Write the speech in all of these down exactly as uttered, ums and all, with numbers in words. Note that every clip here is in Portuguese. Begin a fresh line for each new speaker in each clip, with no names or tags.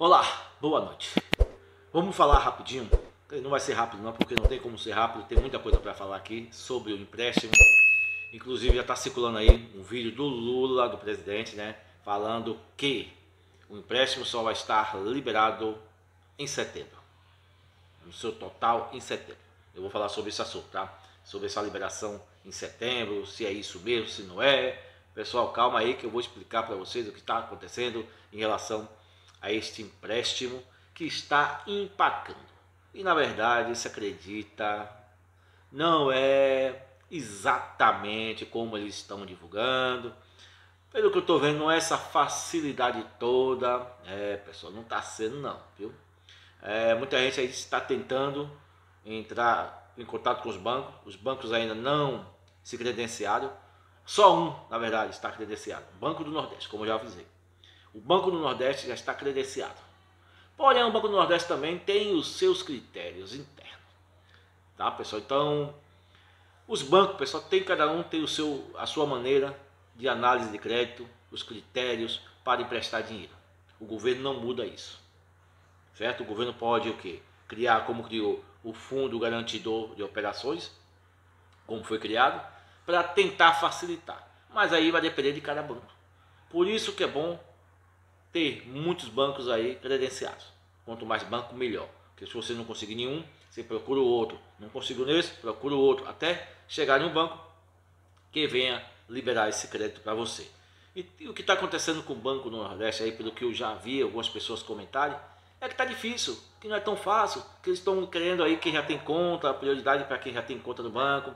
Olá, boa noite. Vamos falar rapidinho. Não vai ser rápido não, porque não tem como ser rápido. Tem muita coisa para falar aqui sobre o empréstimo. Inclusive já está circulando aí um vídeo do Lula, do presidente, né? Falando que o empréstimo só vai estar liberado em setembro. No seu total em setembro. Eu vou falar sobre esse assunto, tá? Sobre essa liberação em setembro, se é isso mesmo, se não é. Pessoal, calma aí que eu vou explicar para vocês o que está acontecendo em relação a este empréstimo que está empacando. E na verdade, se acredita, não é exatamente como eles estão divulgando. Pelo que eu estou vendo, não é essa facilidade toda. É, pessoal, não está sendo não, viu? É, muita gente aí está tentando entrar em contato com os bancos. Os bancos ainda não se credenciaram. Só um, na verdade, está credenciado. O Banco do Nordeste, como eu já avisei. O Banco do Nordeste já está credenciado. Porém, o Banco do Nordeste também tem os seus critérios internos. Tá, pessoal? Então, os bancos, pessoal, tem, cada um tem o seu, a sua maneira de análise de crédito, os critérios para emprestar dinheiro. O governo não muda isso. Certo? O governo pode o quê? Criar, como criou o Fundo Garantidor de Operações, como foi criado, para tentar facilitar. Mas aí vai depender de cada banco. Por isso que é bom ter muitos bancos aí credenciados. Quanto mais banco, melhor. Porque se você não conseguir nenhum, você procura o outro. Não conseguiu nesse, procura o outro. Até chegar em um banco que venha liberar esse crédito para você. E, e o que está acontecendo com o Banco do Nordeste, aí, pelo que eu já vi algumas pessoas comentarem, é que está difícil, que não é tão fácil, que eles estão querendo aí quem já tem conta, prioridade para quem já tem conta no banco,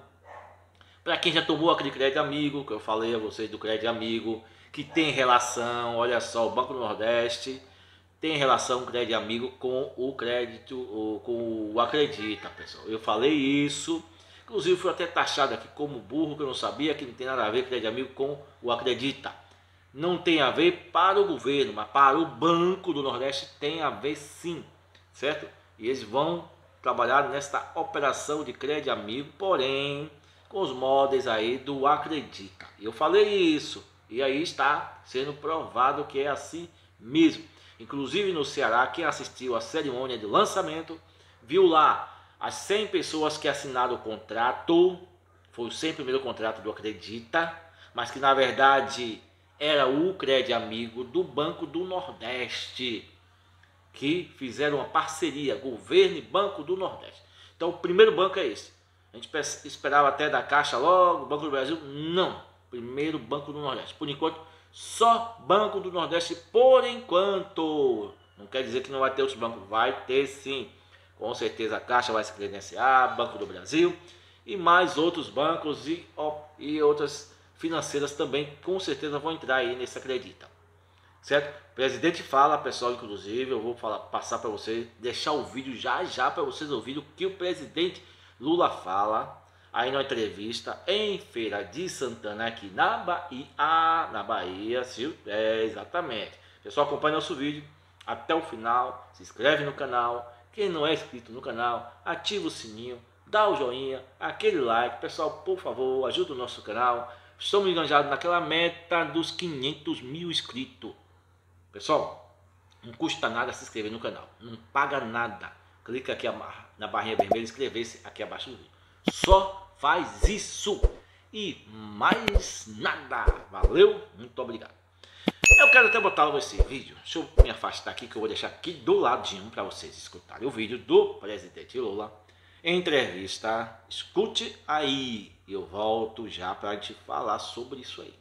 para quem já tomou aquele crédito amigo, que eu falei a vocês do crédito amigo, que tem relação, olha só, o Banco do Nordeste tem relação crédito amigo com o crédito, ou com o Acredita, pessoal. Eu falei isso, inclusive fui até taxado aqui como burro, que eu não sabia que não tem nada a ver crédito amigo com o Acredita. Não tem a ver para o governo, mas para o Banco do Nordeste tem a ver sim, certo? E eles vão trabalhar nesta operação de crédito amigo, porém com os moldes aí do Acredita. Eu falei isso e aí está sendo provado que é assim mesmo. Inclusive no Ceará, quem assistiu à cerimônia de lançamento viu lá as cem pessoas que assinaram o contrato. Foi o cem primeiro contrato do Acredita, mas que na verdade era o crédito amigo do Banco do Nordeste, que fizeram uma parceria, governo e Banco do Nordeste. Então o primeiro banco é esse. A gente esperava até da Caixa logo, Banco do Brasil, não. Primeiro Banco do Nordeste. Por enquanto, só Banco do Nordeste por enquanto. Não quer dizer que não vai ter outros bancos, vai ter sim. Com certeza a Caixa vai se credenciar, Banco do Brasil e mais outros bancos e, ó, e outras financeiras também com certeza vão entrar aí nesse Acredita. Certo? O presidente fala, pessoal, inclusive, eu vou falar, passar para vocês, deixar o vídeo já já para vocês ouvirem o que o presidente Lula fala aí na entrevista em Feira de Santana, aqui na Bahia, na Bahia, é, exatamente. Pessoal, acompanha nosso vídeo até o final, se inscreve no canal, quem não é inscrito no canal, ativa o sininho, dá o joinha, aquele like, pessoal, por favor, ajuda o nosso canal. Estamos enganjados naquela meta dos quinhentos mil inscritos. Pessoal, não custa nada se inscrever no canal, não paga nada. Clica aqui na barrinha vermelha e inscrever-se aqui abaixo do vídeo. Só faz isso e mais nada. Valeu, muito obrigado. Eu quero até botar logo esse vídeo. Deixa eu me afastar aqui que eu vou deixar aqui do ladinho para vocês escutarem o vídeo do presidente Lula. Entrevista, escute aí. Eu volto já para a gente falar sobre isso aí.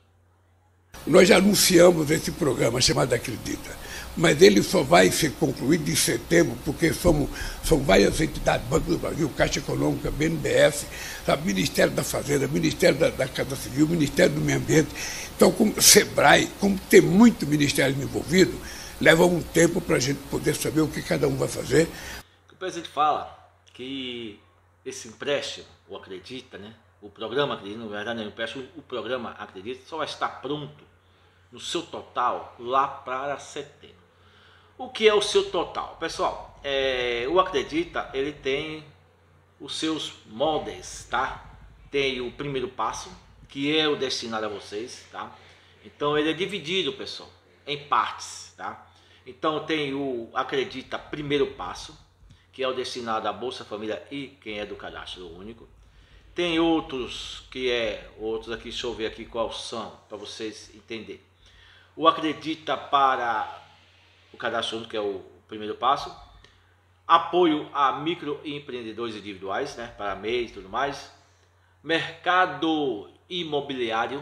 Nós já anunciamos esse programa chamado Acredita, mas ele só vai ser concluído em setembro, porque somos, são várias entidades, Banco do Brasil, Caixa Econômica, B N D E S, sabe, Ministério da Fazenda, Ministério da, da Casa Civil, Ministério do Meio Ambiente. Então, como SEBRAE, como tem muito ministério envolvido, leva um tempo para a gente poder saber o que cada um vai fazer.
O presidente fala que esse empréstimo, o Acredita, né? O programa Acredita, na verdade, não é empréstimo, o programa Acredita só vai estar pronto no seu total lá para setembro. O que é o seu total? Pessoal, é, o Acredita, ele tem os seus moldes, tá? Tem o primeiro passo, que é o destinado a vocês, tá? Então ele é dividido, pessoal, em partes, tá? Então tem o Acredita Primeiro Passo, que é o destinado à Bolsa Família e quem é do cadastro único. Tem outros que é, outros aqui, deixa eu ver aqui quais são, para vocês entenderem. O Acredita para o cadastro único, que é o primeiro passo. Apoio a microempreendedores individuais, né, para M E I e tudo mais. Mercado imobiliário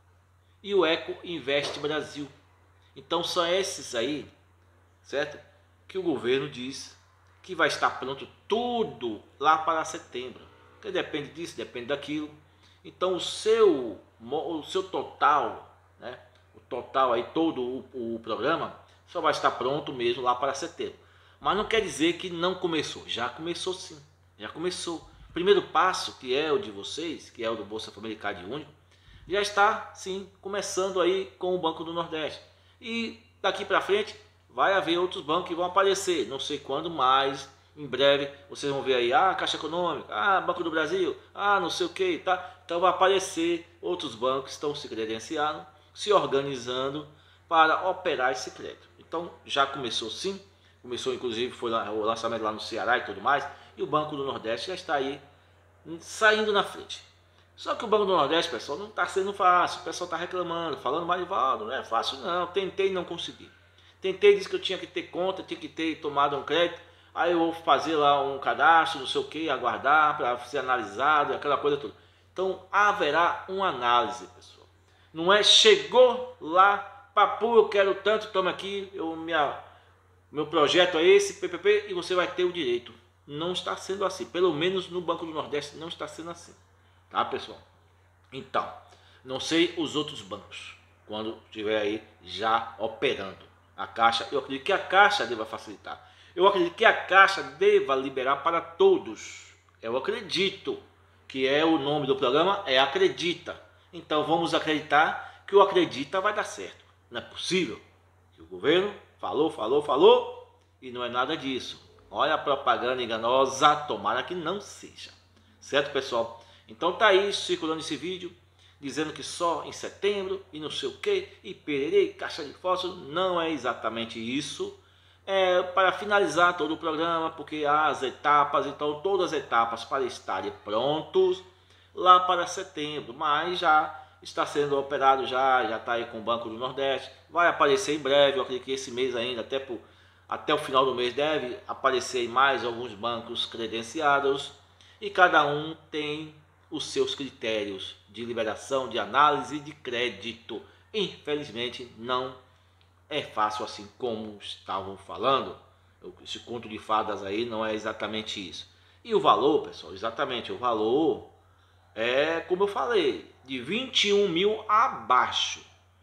e o Eco Invest Brasil. Então são esses aí, certo? Que o governo diz que vai estar pronto tudo lá para setembro. Que depende disso, depende daquilo. Então o seu, o seu total, né? O total aí, todo o, o programa só vai estar pronto mesmo lá para setembro. Mas não quer dizer que não começou. Já começou sim, já começou. Primeiro passo, que é o de vocês, que é o do Bolsa Família Cade Único, já está sim começando aí com o Banco do Nordeste. E daqui para frente vai haver outros bancos que vão aparecer, não sei quando, mas em breve vocês vão ver aí, ah, Caixa Econômica, ah, Banco do Brasil, ah, não sei o que, tá? Então vai aparecer outros bancos que estão se credenciando, se organizando para operar esse crédito. Então já começou sim, começou inclusive, foi lá, o lançamento lá no Ceará e tudo mais, e o Banco do Nordeste já está aí saindo na frente. Só que o Banco do Nordeste, pessoal, não está sendo fácil. O pessoal está reclamando, falando, Marivaldo, não é fácil não. Tentei e não consegui. Tentei, disse que eu tinha que ter conta, tinha que ter tomado um crédito. Aí eu vou fazer lá um cadastro, não sei o que, aguardar para ser analisado, aquela coisa toda. Então haverá uma análise, pessoal. Não é chegou lá, papu, eu quero tanto, toma aqui, eu, minha, meu projeto é esse, P P P, e você vai ter o direito. Não está sendo assim. Pelo menos no Banco do Nordeste não está sendo assim. Tá, pessoal? Então, não sei os outros bancos, quando estiver aí já operando. A Caixa, eu acredito que a Caixa deva facilitar. Eu acredito que a Caixa deva liberar para todos. Eu acredito que é o nome do programa, é Acredita. Então vamos acreditar que o Acredita vai dar certo. Não é possível que o governo falou, falou, falou e não é nada disso. Olha a propaganda enganosa, tomara que não seja. Certo, pessoal? Então tá aí circulando esse vídeo, dizendo que só em setembro e não sei o que, e pererei, caixa de fósforo. Não é exatamente isso. É para finalizar todo o programa, porque há as etapas, então todas as etapas para estarem prontos lá para setembro, mas já está sendo operado já, já está aí com o Banco do Nordeste, vai aparecer em breve, eu acredito que esse mês ainda, até, por, até o final do mês deve aparecer mais alguns bancos credenciados, e cada um tem os seus critérios de liberação, de análise de crédito. Infelizmente não é fácil assim como estavam falando. Esse conto de fadas aí não é exatamente isso. E o valor, pessoal, exatamente o valor é, como eu falei, de vinte e um mil abaixo.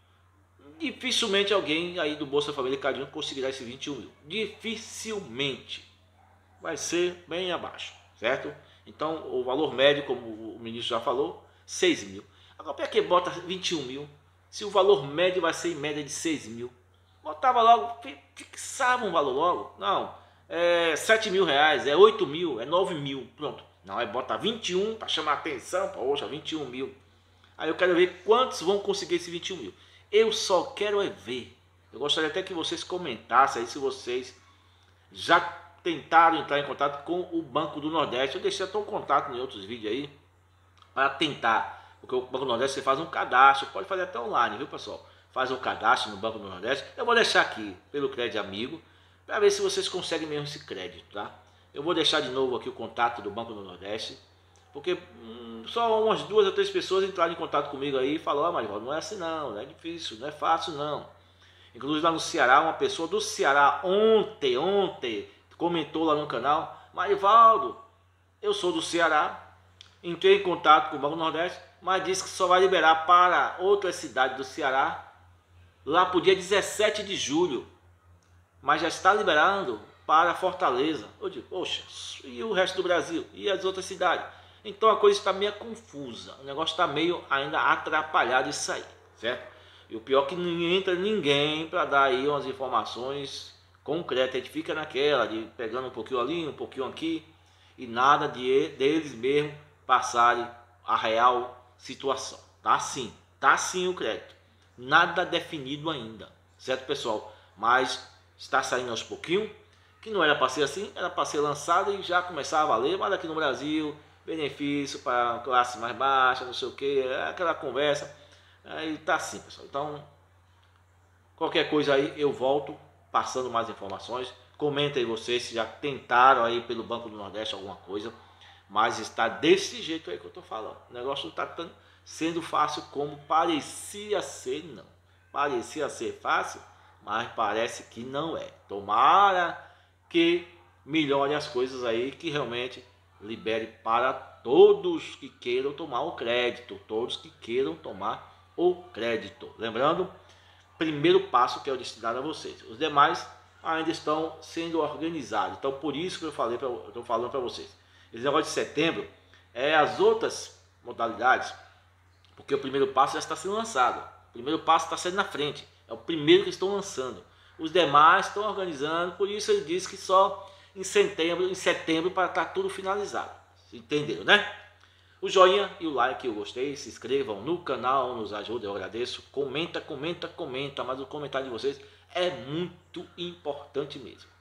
Dificilmente alguém aí do Bolsa Família Cadinho conseguirá esse vinte e um mil. Dificilmente. Vai ser bem abaixo, certo? Então, o valor médio, como o ministro já falou, seis mil. Agora, para que bota vinte e um mil? Se o valor médio vai ser em média de seis mil. Botava logo, fixava um valor logo. Não, é sete mil reais, é oito mil, é nove mil. Pronto. Não, é bota vinte e um para chamar atenção. Poxa, vinte e um mil. Aí eu quero ver quantos vão conseguir esse vinte e um mil. Eu só quero é ver. Eu gostaria até que vocês comentassem aí se vocês já tentaram entrar em contato com o Banco do Nordeste. Eu deixei até um contato em outros vídeos aí para tentar, porque o Banco do Nordeste você faz um cadastro, pode fazer até online, viu, pessoal? Faz um cadastro no Banco do Nordeste. Eu vou deixar aqui pelo Crédito Amigo para ver se vocês conseguem mesmo esse crédito, tá? Eu vou deixar de novo aqui o contato do Banco do Nordeste, porque hum, só umas duas ou três pessoas entraram em contato comigo aí e falaram, ah, Marivaldo, não é assim não, não é difícil, não é fácil não. Inclusive lá no Ceará, uma pessoa do Ceará ontem, ontem, comentou lá no canal, Marivaldo, eu sou do Ceará, entrei em contato com o Banco do Nordeste, mas disse que só vai liberar para outras cidades do Ceará lá para o dia dezessete de julho, mas já está liberando para Fortaleza. Eu digo, poxa, e o resto do Brasil? E as outras cidades? Então a coisa está meio confusa, o negócio está meio ainda atrapalhado isso aí, certo? E o pior é que não entra ninguém para dar aí umas informações concretas. A gente fica naquela, de pegando um pouquinho ali, um pouquinho aqui, e nada de deles mesmo passarem a real situação. Tá sim, tá sim o crédito. Nada definido ainda, certo, pessoal? Mas está saindo aos pouquinhos, que não era para ser assim, era para ser lançado e já começar a valer, mas aqui no Brasil, benefício para classe mais baixa, não sei o que, aquela conversa, aí tá assim, pessoal. Então, qualquer coisa aí eu volto passando mais informações. Comentem aí vocês se já tentaram aí pelo Banco do Nordeste alguma coisa, mas está desse jeito aí que eu estou falando. O negócio não está sendo fácil como parecia ser, não. Parecia ser fácil, mas parece que não é. Tomara que melhore as coisas aí, que realmente libere para todos que queiram tomar o crédito, todos que queiram tomar o crédito. Lembrando, primeiro passo que é o destinado a vocês. Os demais ainda estão sendo organizados. Então, por isso que eu falei, pra, eu estou falando para vocês. Esse negócio de setembro é as outras modalidades, porque o primeiro passo já está sendo lançado. O primeiro passo está sendo na frente. É o primeiro que estão lançando. Os demais estão organizando, por isso ele diz que só em setembro, em setembro para estar tudo finalizado. Entenderam, né? O joinha e o like, eu gostei, se inscrevam no canal, nos ajuda, eu agradeço. Comenta, comenta, comenta, mas o comentário de vocês é muito importante mesmo.